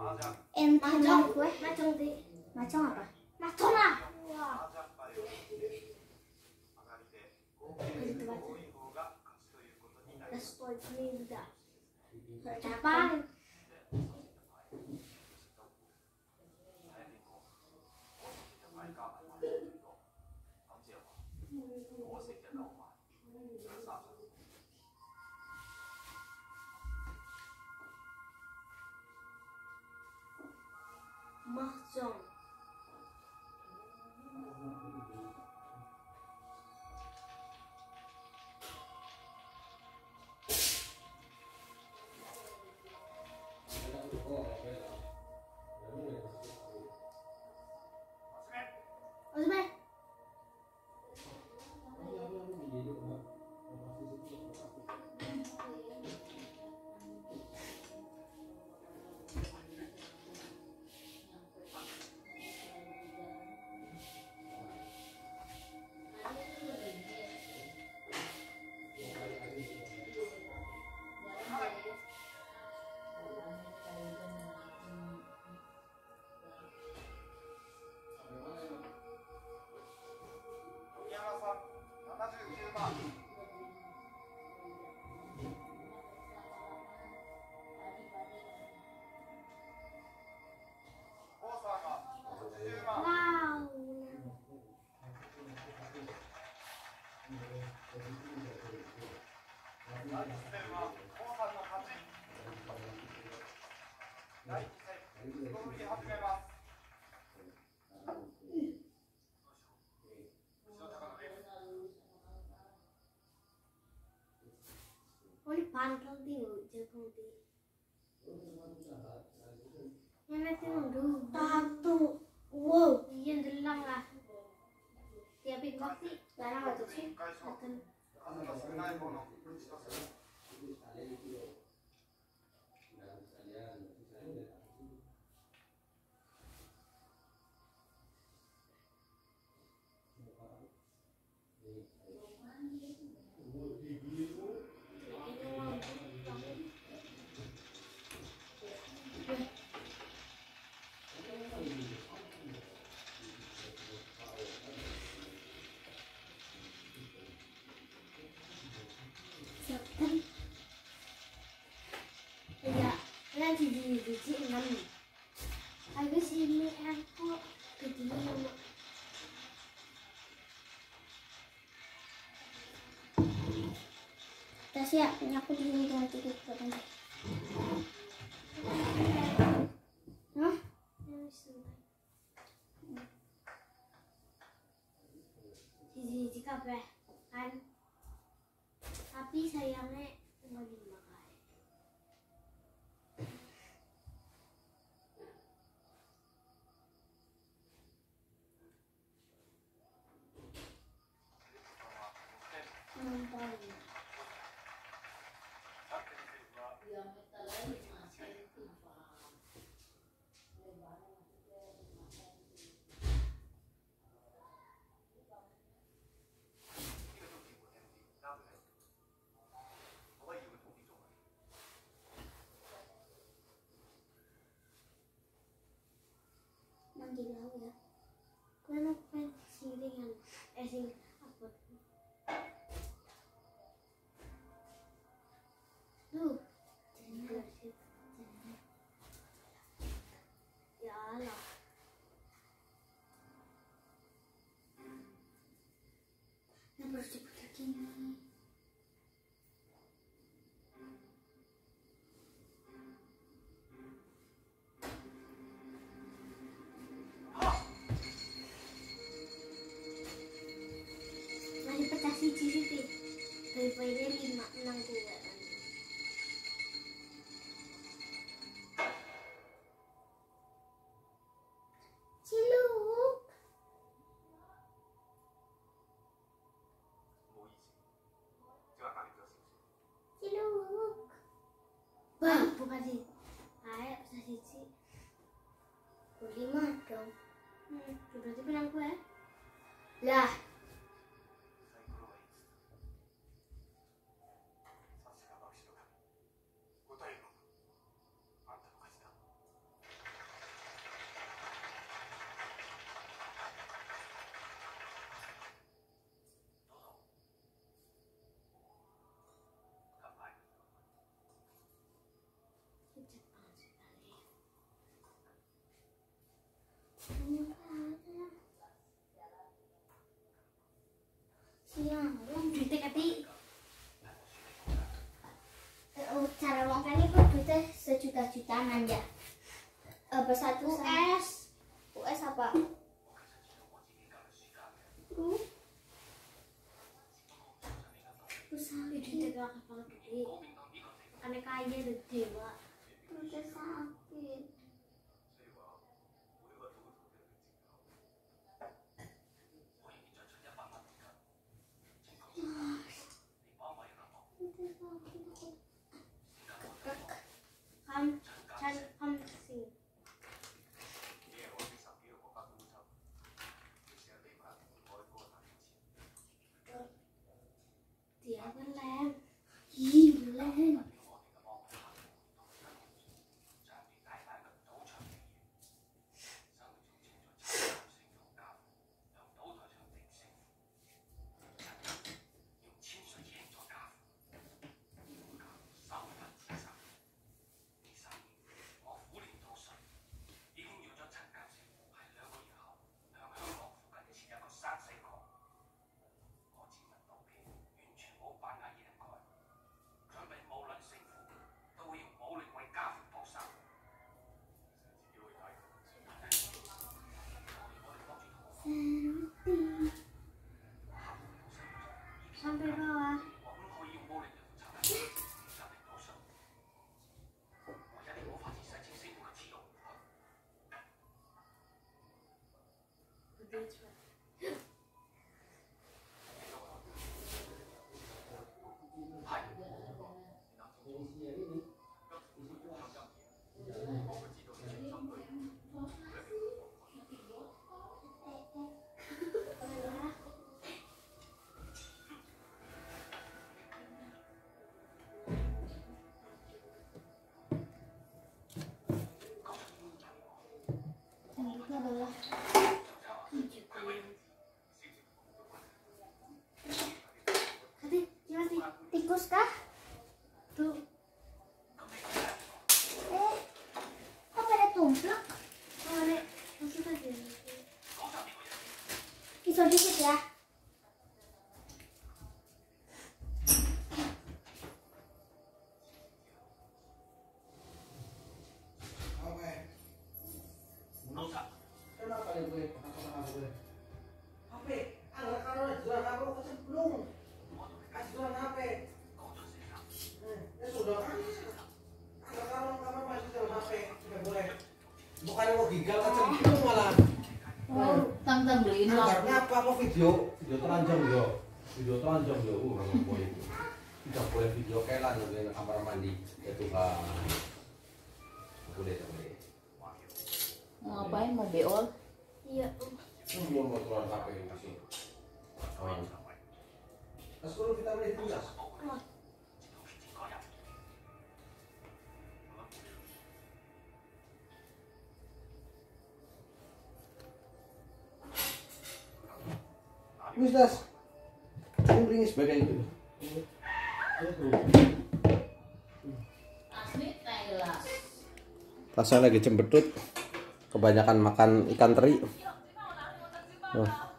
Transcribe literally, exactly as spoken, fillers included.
Ente Macong. gue. Macong di. Macong apa? Macong lah. Wah. Gitu baca. Destroy Ninja. Apaan? Mahjong. Osme. Wow. Oh, ini pantal tinggal jagung di. Yang nanti nunggu. Satu. Wow. Iya delang lah. Tiap ikut sih. Larang atau sih? Akan. Siapkan. Iya. Nanti di di enam. Habis ini aku kedua nama. Udah siap. Ini aku di sini dengan titik potong. Hah? Sisi kabeh kan. Tapi sayangnya nggak dimakan. Mantap. Mandi lau ya. Karena pengen siringan. Eh sing apa? Duh. Ya Allah. Yang harus diputar gini. Masih pecah siji sih. Daripada lima enam dua. Ciluk. Ciluk. Wah, bukan sih. Ayo, pecah siji. Lima dong. Hmm, berarti menang gue. Lah. Siang. Duitnya kati. Oh, cara uang kan itu duitnya sejuta-jutaan ya. Eh, bersatu U S. U S apa? U. Usaha Duitnya kakak banget gede. Aneh kaya dan dewa. udah sakit. Kam, can, kam sing. Dia ngelem. Ih, belum. Sampai bawah. Yang itu adalah Kati, gimana sih? tikus kah? Tuh. Eh, kok pada tumplak? Oh, Nek, masuk aja. Iso dikit ya. Kenapa nih gue? Kenapa gue? H P, anak kamu jual kamu kecemplung. Kasih jualan H P. Ya sudah kan? Anak kamu kamu masih jual H P, tidak boleh. Bukannya mau gigal kecemplung malah. Oh, tang-tang beliin lah. Karena apa? Mau video? Video telanjang yo. Video telanjang yo. Uh, nggak boleh. Tidak boleh video kelan di kamar mandi. Ya Tuhan. Nggak boleh, nggak boleh. Mau ngapain? Mau beol? Iya. Semua mau jualan H P di sini. Oh. Mas perlu vitamin itu ya? Wis das. Kumpulin sebagai itu. Asli Thailand. Tasnya lagi cembetut. Kebanyakan makan ikan teri. Oh.